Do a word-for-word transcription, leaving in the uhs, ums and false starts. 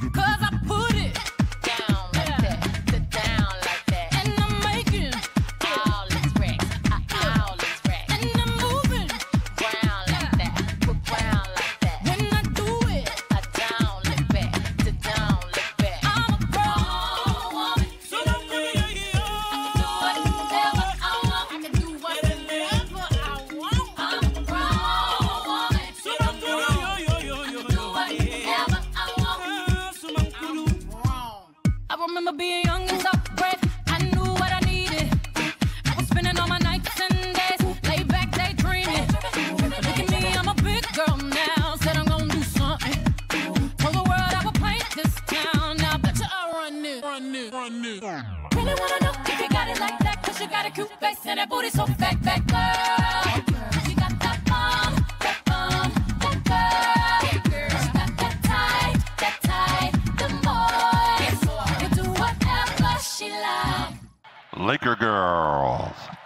Cause I put it down like that, to down like that. and I'm making All this racks, all this racks. and I'm moving. Ground like that, put ground like that. When I do it, A down look back, to down look back. I'm a grown woman. So don't do it, yeah. Do whatever I want. I can do whatever I want. I'm a grown woman. So don't do it, yo, yo, yo, yo, Do yo. whatever I want. Ah, so man kudu. I remember being young and so brave. I knew what I needed. I was spending all my nights and days laid back daydreaming. Look at me, I'm a big girl now. Said I'm gonna do something. Told the world I would paint this town. Now bet you I run it, run it, run it. Really wanna know if you got it like that? Cause you got a cute face and that booty so fat, fat girl. You got that bum, that bum, that girl. She got that tight, that tight, the boy. You do whatever she like. Laker girls.